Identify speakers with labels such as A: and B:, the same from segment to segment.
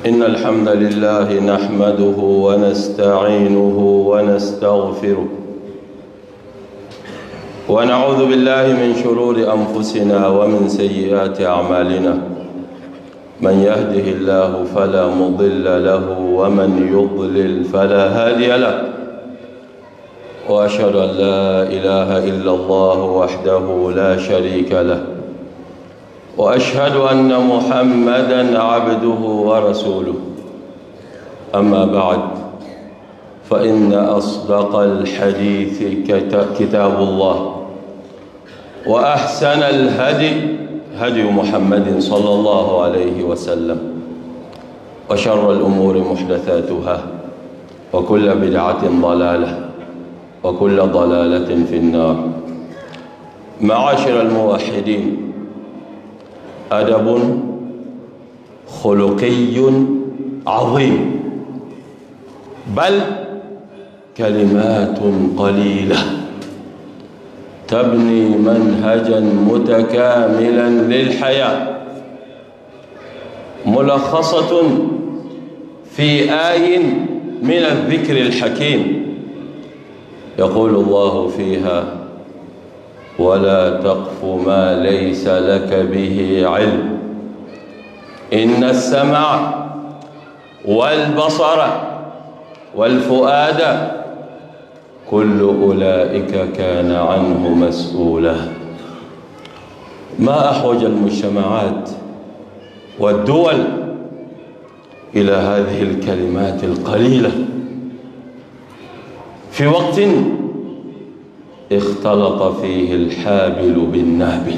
A: إن الحمد لله نحمده ونستعينه ونستغفره ونعوذ بالله من شرور أنفسنا ومن سيئات أعمالنا. من يهده الله فلا مضل له ومن يضلل فلا هادي له، وأشهد أن لا إله إلا الله وحده لا شريك له، وأشهد أن محمدًا عبده ورسوله. أما بعد، فإن أصدق الحديث كتاب الله، وأحسن الهدي هدي محمد صلى الله عليه وسلم، وشر الأمور محدثاتها، وكل بدعة ضلالة، وكل ضلالة في النار. معاشر الموحدين، أدب خلقي عظيم، بل كلمات قليلة تبني منهجا متكاملا للحياة، ملخصة في آي من الذكر الحكيم. يقول الله فيها: ولا تقف ما ليس لك به علم، إن السمع والبصر والفؤاد كل أولئك كان عنه مسؤولا. ما أحوج المجتمعات والدول إلى هذه الكلمات القليلة في وقت اختلط فيه الحابل بالنابل.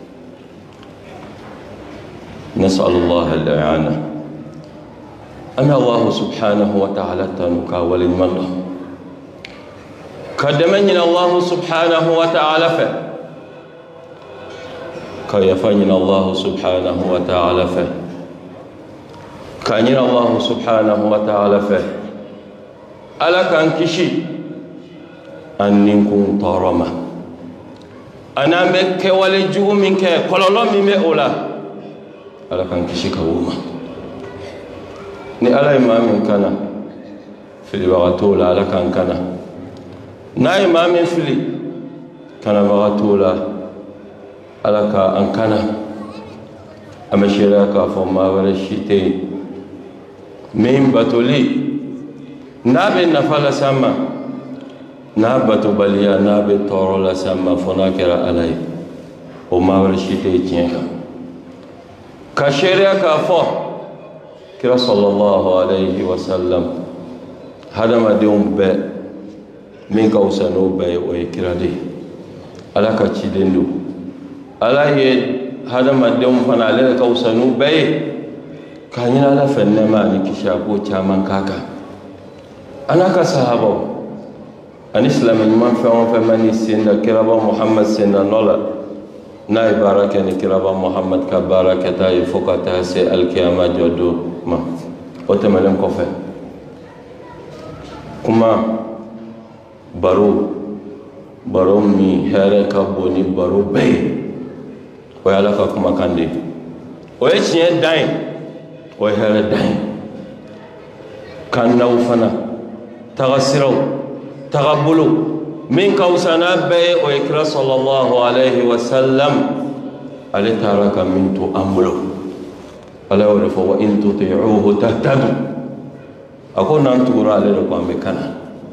A: نسأل الله الإعانة. أنا الله سبحانه وتعالى تنكا وللمنه قدمنا الله سبحانه وتعالى فيه كيفني الله سبحانه وتعالى فيه كان الله سبحانه وتعالى فيه ألا كان كشي أنكم طارما أنا مك ولجو منك كلام مئولا ألا كان كشي كوما ni ala imamin kana fili bagatola ala kan kana na imamin fili kana bagatola ala ka an kana amashira ka fo mawara shite min batoli nabe nafala sama na batu baliya nabe torola sama fona kera alai o mawara shite tienka ka sheria ka fo kira sallallahu alayhi wa sallam hadama deum be min ka usano be o kira de ala ka cidendo ala ye hadama deum fana ala ka usano be kanyina ala fenna ma ni kisha ko chaman kaka anaka sahaba an islam man fa mani sinda kira ba muhammad sinda nola na baraka ni kira ba muhammad ka baraka ta fokata se alkiyama jodo ma o tɛmɛlen kɔfɛ kuma baro min hɛrɛ ka bon ni baro bɛɛ ye o ye ala ka kumakan de ye o ye tiɲɛ dan ye o ye hɛrɛ dan ye kan naw fana taga siraw taga bolo min ka wusa n'a bɛɛ ye o ye kira sallallahu alayhi wa sallam ale taara ka min to an bolo ala wala fo wa in tuti'uhu tahtadu ako nan tugura ale ko ambe kana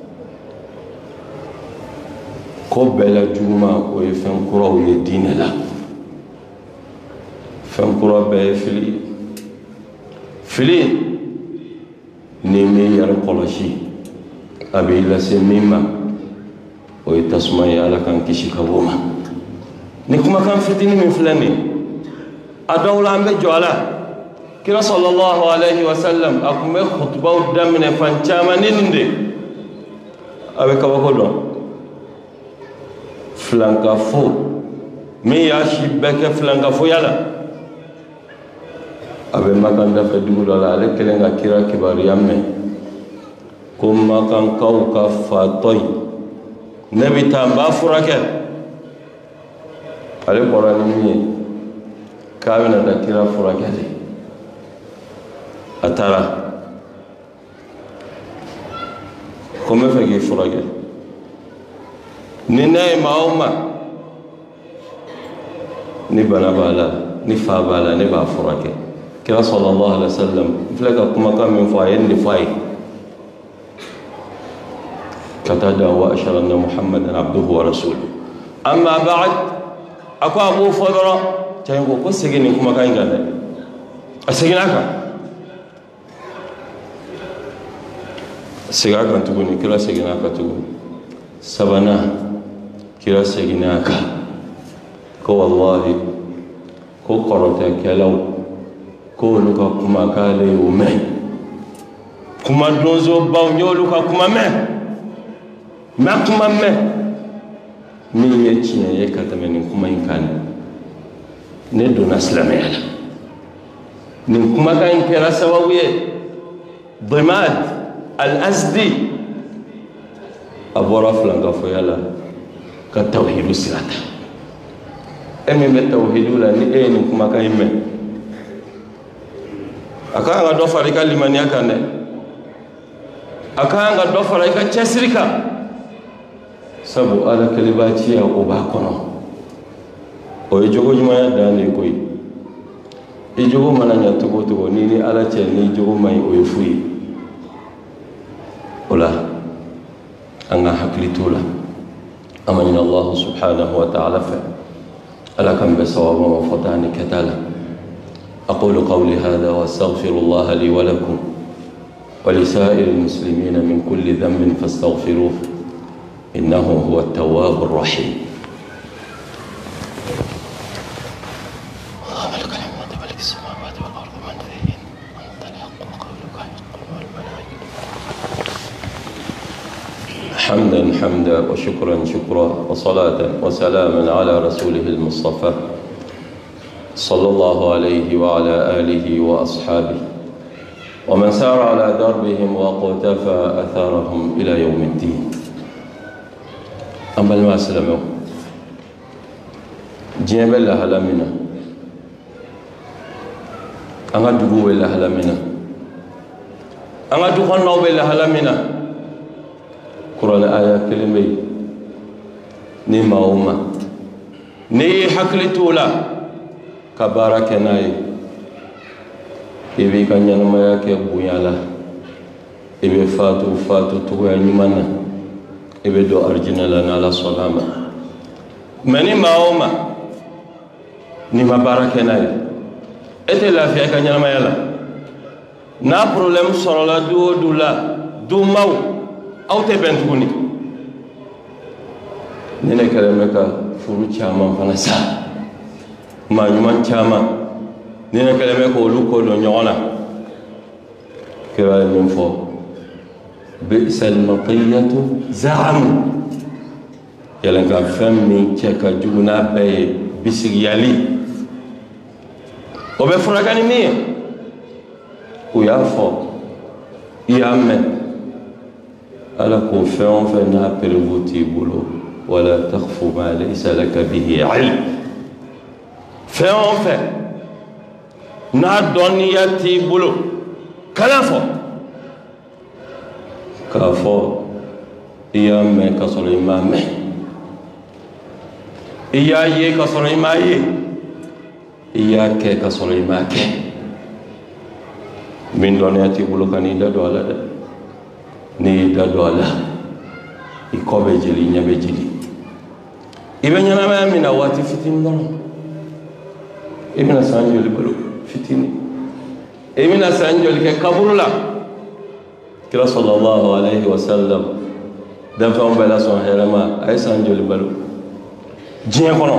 A: ko bela juma o ye fen kura o ye dine la fen kura be fili ni mi yar koloshi abi la se mimma o ye tasma ya ala kan kishi kaboma ni kuma kan fitini min fulani adawla ambe joala kira sallallahu alayhi wa sallam akume khutbaw damne fancama ninde abe kabako don flanka fo mi ya shibeke flanka fo yala abe makanda fe dugula la ale kelenga kira kibariyame ko makan kaw ka fatoy nabi tamba furake ale qorani mi kabina da kira furakete atara kome fegi furage ni nay mauma ni bana bala ni fa bala ni ba furage kira sallallahu alaihi wasallam flaga kuma kam min fayin ni fay katada wa ashara anna muhammadan abduhu wa rasuluhu amma ba'd ako abu fadra tayo ko segini kuma kan ganda asegina ka sega kan tuguni kira segina ka tuguni sabana kira segina ka ko wallahi ko qarota kalaw ko luka kuma kale ume kuma donzo baw nyoluka kuma me min ye tiɲɛ ye ka tɛmɛ nin kuma in kan ne donna silamɛya la nin kumakan in kɛra sababu ye Dimad al-Azdi a bɔra filankafoya la ka tawhidu sira ta e min bɛ tawhidu la ni e ye nin kumakan in mɛn a kan ka dɔ fara i ka limaniya kan dɛ a kan ka dɔ fara i ka cɛsiri kan sabu ala kalibaciya o b'a kɔnɔ o ye jogo ɲumanya dan de koyi i jogo mana ɲa togo togo ni ni ala cɛ ni jogo man ɲi o ye fu ye o la an ka hakili t'o la an ma ɲini allahu subhanahu wa ta'ala fɛ ala kan bɛ sababu ma fɔta ni kɛta la أقول قولي هذا وأستغفر الله لي ولكم ولسائر المسلمين من كل ذنب فاستغفروه إنه هو التواب الرحيم اللهم لك الحمد ملك السماوات والأرض من ذي أنت الحق وقولك حق والملائكة حمدا حمدا وشكرا شكرا وصلاة وسلاما على رسوله المصطفى صلى الله عليه وعلى آله وأصحابه ومن سار على دربهم وقتفى أثارهم إلى يوم الدين أما المسلمون جيب الله لمنا أنا دعوة الله لمنا أنا دعوة نوب الله لمنا قرآن آية كلمة نما أمة ني حكلي تولا كبارك ناي إبي كان ينما يكيب بنيالا إبي فاتو توغا نمانا إبي دو أرجنا لنا لا سلامة مني ماوما نما بارك ناي إتي لا فيها كان ينما يلا نا بروبلم سرلا دو ماو أو تبنتوني نينا كلامك فرو تشامان فنسا ما يمان تشامان نينا كلامك ولو كولو نيونا كراي من فوق بئس المطية زعم يلان كان فمي تشكا جونا بي بسيالي وبفرقاني مين ويا فوق يامن على كوفون فنا بريفوتي بولو ولا تخف ما ليس لك به علم فون ف نا دنياتي بولو كلافو كافو يامن كسر امام يا كسر امام يا كسر امام من دنياتي بولو كان يدو على ده ni dadola ikobe jeli nyabe jeli ibe nyana ma mina wati fitin non ibna sanjoli balu fitini ibna sanjoli ke kaburula kira sallallahu alaihi wasallam da fa on bela son helama ay sanjoli balu jien kono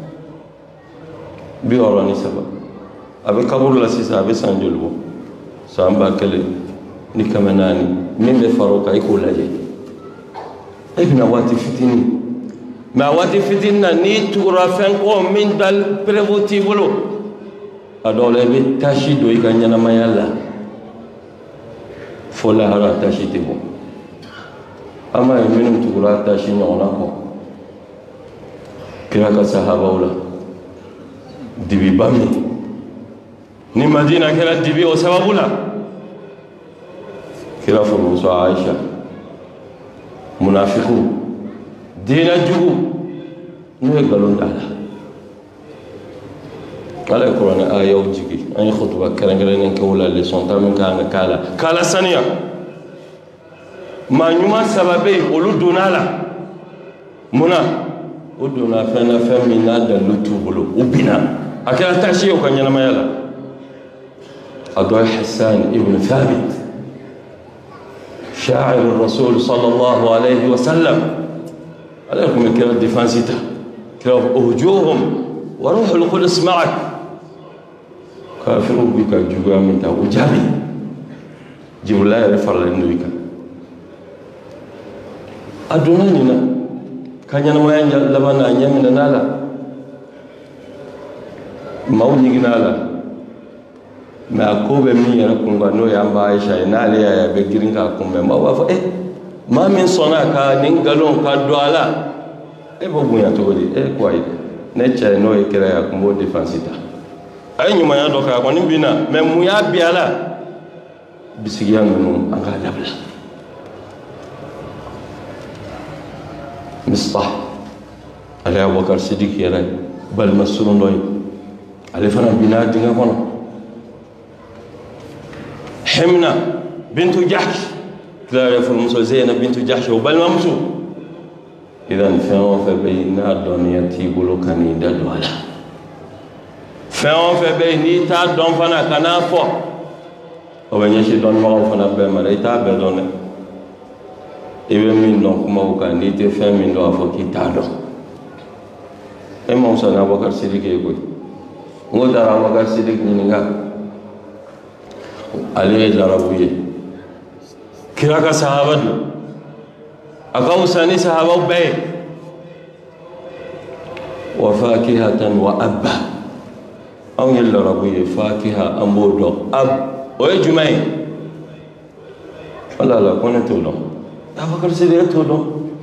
A: bi orani saba abe kaburula sisa abe sanjoli bo samba kale ni kamanani min be faroka iko laje ibna wati fitini ma wati fitinna ni tura fen ko min dal prevuti bolo adole be tashi do ikanyana mayalla fola hara tashi tebo ama minum tura tashi nyona ko kira ka sahaba wala dibi bami ni madina kala dibi o sababula kira furmuso Aisha munafiqu dina jugu no galon dala ala Qur'an ayaw jigi ay khutba karangare nen ko wala leçon tam kan kala saniya ma nyuma sababe olu donala muna uduna fana famina da lutubulu ubina akala tashi o kanyana mayala adwa Hassan ibn Thabit شاعر الرسول صلى الله عليه وسلم عليكم الكرة الدفانسيتا كرة أهجوهم وروح القدس معك كافروا بك جوا من تا وجابي جبل الله يرفع لنا بك أدوناننا كان ينمو ينجل لبنا يمنا نالا موني نالا ma ko be min yara kun ga no ya ba Aisha ina le ya be girin ka kun be ma wa fa ma min sona ka nin galon ka do ala bo bunya to di ko ai ne cha no e kira ya kun mo defensita ay nyuma ya do ka ko nin bina me mu ya bi ala bisigiya ngunu an ga dabla Mistah ala Abubakar Siddiq yara bal masulun doy ale fana bina dinga kono حمنا بنت جحش لا يفر مسو زينب بنت جحش وبل ممسو إذن فهم فبينا الدنيا تيبولو كان يدادو على فهم فبيني تا دون فانا كان فو وبن يشي دون مغو فانا بما ريتا بدون إبن من دون كما وكان نيتي فهم من دون فوكي تا دون إما وصلنا أبو بكر صديق يقول نقول أبو بكر صديق نينغا عليه جربويه كراك صحابة أقاو ساني صحابة بي وفاكهة وأبا أو يلا ربويه فاكهة أمبودو أب ويجمعين ولا لا كون تولو أفكر سيدي تولو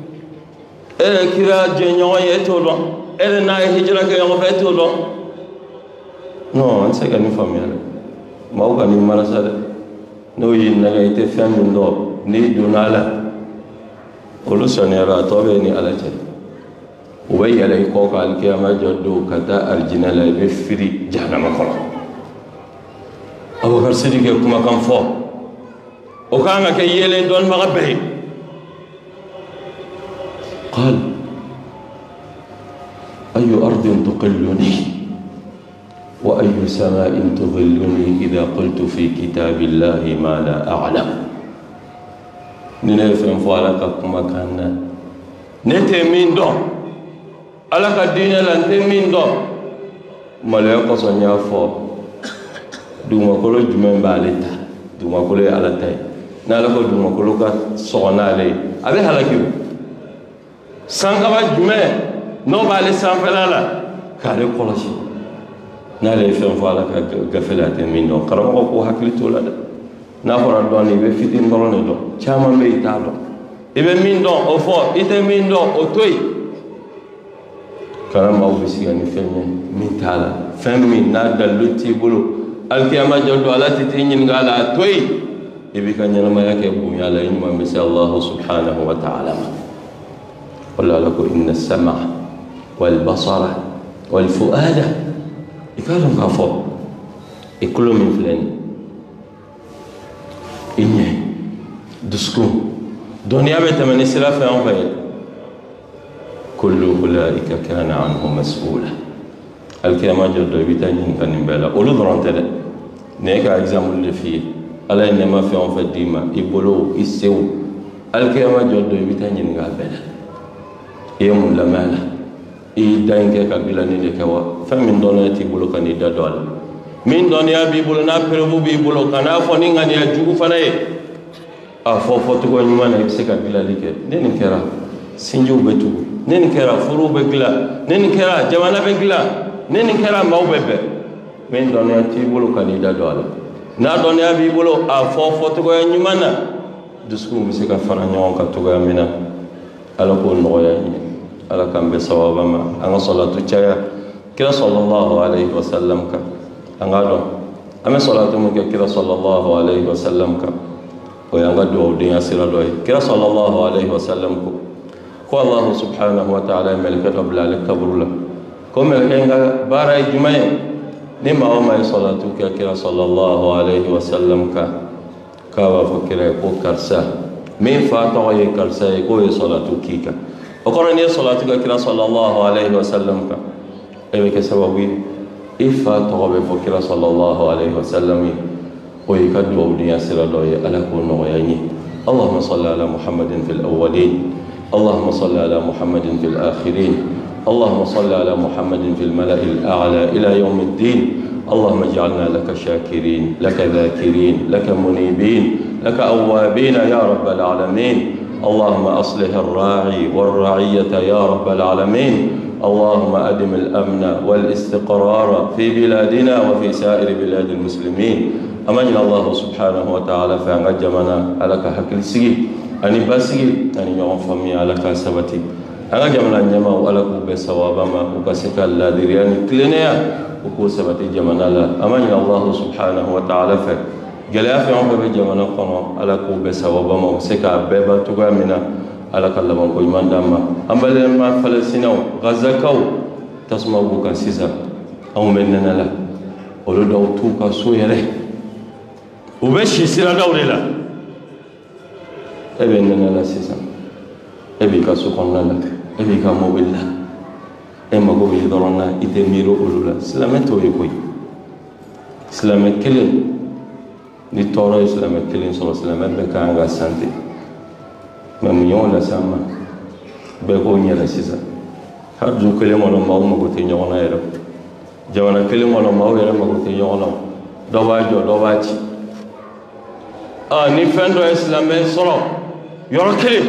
A: كرا جنيوان يتولو ناي هجرة كيوم فتولو نو أنسى كني فاميلي ما هو كان يمارس هذا نوجي نجاي تفهم من دو نيدو نالا كل سنة راتوبني على جد وبي على يقوك على الكيامة جدو كتا أرجنا لا بفري جهنم خلا أبو بكر الصديق يقوم كم فوق وكان كيلين دون مغبه قال أي أرض تقلني وأي سماء تظلني إذا قلت في كتاب الله ما لا أعلم ننفهم فعلك كما كان نتمين دو على الدين لنتمين دو ملائكة صنيا فو دوما كل جمع بالتا دوما كل على تاي نالك دوما كل كصونا عليه أبي هلاكيو سانكوا جمع نو بالي سانفلالا كاري كولاشي نالي فين فعلا كغفلات من دون قرمو كو حكلتو لا نافر دوني be fitin dorone do chama me talo ibe min don o fo ite min don o toy karama o bisigani fenye min tala fem min na daluti bulu alkiyama joddo ala titin ngala toy ibe kanyana ma yake bu yala nyuma misi Allah subhanahu wa ta'ala qul lakum inna as-sam'a wal basara wal fu'ada ikalon ka fo ikulo min filani inye dusku dunya be tamani sira fa on fa kullu ulaika kana anhu mas'ula alkiyama joddo bitani kan bela ulu dorantede ne ka example de fi ala ne ma fa on fa dima ibolo isew alkiyama joddo bitani nga bela yemul lamala danke kabila ni de kawa famin dona ti bulo kan ida dol min dona bi bulo na perebu bi bulo kana fo ni ngani ya jugu fanaye a fo to go nyuma na ibse kabila like nen kera sinju betu nen kera furu be gila nen kera jamana be gila nen kera mawbebe min dona ti bulo kan ida dol na dona bi bulo a fo to go nyuma na dusku mi se ka fara nyon ka to go amina ala ko no ya ala kan be sawaba ma an salatu chaya kira sallallahu alaihi wasallam ka an gado ame salatu mu ke kira sallallahu alaihi wasallam ka وينغا دعو دنيا سيرا دوي كرا صلى الله عليه وسلم كو الله سبحانه وتعالى ملكة بلا لك كبرلا كو ملكة بارا جمعي نما وما صلاتك كرا صلى الله عليه وسلم كاوا فكرا كو كرسا من فاتوا يكرسا كو صلاتك كيكا وقرن صلاتك كرا صلى الله عليه وسلم اي كسبوي إفا تغبي فكرا صلى الله عليه وسلم ويكدوا ودنيا سر الله على كون ويعني اللهم صل على محمد في الأولين اللهم صل على محمد في الآخرين اللهم صل على محمد في الملأ الأعلى إلى يوم الدين اللهم اجعلنا لك شاكرين لك ذاكرين لك منيبين لك أوابين يا رب العالمين اللهم أصلح الراعي والرعية يا رب العالمين اللهم أدم الأمن والاستقرار في بلادنا وفي سائر بلاد المسلمين أمن الله سبحانه وتعالى فأنجمنا على كحكل سجي أني بسجي أني يوم فمي على كسبتي أنجمنا نجمع على كوب سوابما وكسك اللادريان كلنا وكوسبتي جمنا لا أمن الله سبحانه وتعالى فجلأ في يوم بجمنا قنا على كوب سوابما وسك بابا تقامنا على كلام كوي من دام أمبلنا ما فلسطينو غزاكو تسمعوا كسيزا أو مننا لا ولو توكا سويره وبشي سيرا دوري لا أبننا لا سيزا أبي كسوكنا لك أبي كموبيلا أما قوي دورنا إتميرو أولولا سلامته يكوي سلامت كلين نتورا سلامت كلين صلى سلامت بكانغا سانتي ممنون لا سما بكوني لا سيزا هرجو كلين ولا ماو مغوتي نيونا يرو جوانا كلين ولا ماو يرو مغوتي نيونا دواجو دواتي ni fɛn dɔ ye silamɛ sɔrɔ yɔrɔ kelen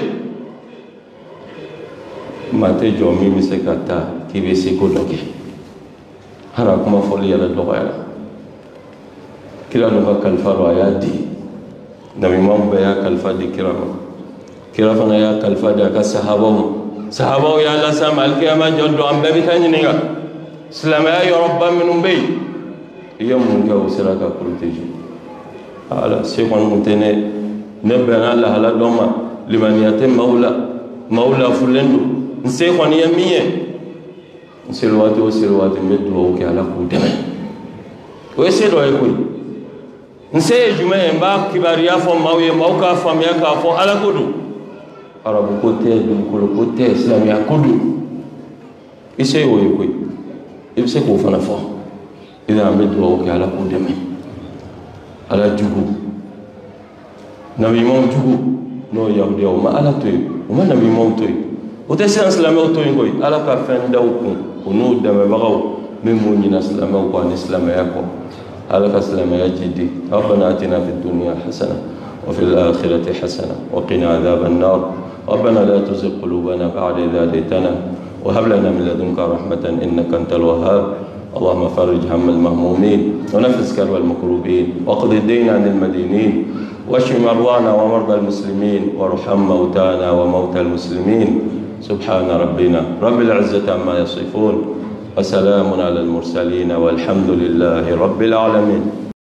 A: maa tɛ jɔ min bɛ se ka taa k'i bɛ se ko dɔ kɛ hali a kuma fɔli yɛrɛ dɔgɔyara kira n'u ka kalifa dɔ a y'a di nabiɲumanw bɛɛ y'a kalifa di kira ma kira fana y'a kalifa di a ka sahabaw ma sahabaw y'a lase a ma alikiyama jɔ don an bɛɛ bɛ taa ɲininka silamɛya yɔrɔba minnu bɛ yen i ye mun kɛ o sera ka protéger على سيكون متنة نبنا الله على دوما لمن يتم مولا فلندو نسيكون يمية نسيلوات مدلو كعلى كودمه ويسيروا يكوي نسي جماعة ما كباريا فم ماوي ماوكا فم يكا فم على كودو عرب كوتة دمكول كوتة إسلامي كودو يسيروا يكوي يبسكوا فنفا إذا مدلو كعلى كودمه ala jugu nabi mo jugu no yahudi o ma ala toy o ma nabi mo toy o te sen islamé toy ngoy ala ka fen daw ko o no dama bagaw min mo nyina islamé ko an islamé ko ala ka islamé jidi rabbana atina fid dunya hasana wa fil akhirati hasana wa qina adhaban nar ربنا لا تزغ قلوبنا بعد إذ هديتنا وهب لنا من لدنك رحمة إنك أنت الوهاب اللهم فرج هم المهمومين ونفس كرب المكروبين واقض الدين عن المدينين واشف مرضانا ومرضى المسلمين وارحم موتانا وموتى المسلمين سبحان ربنا رب العزة عما يصفون وسلام على المرسلين والحمد لله رب العالمين.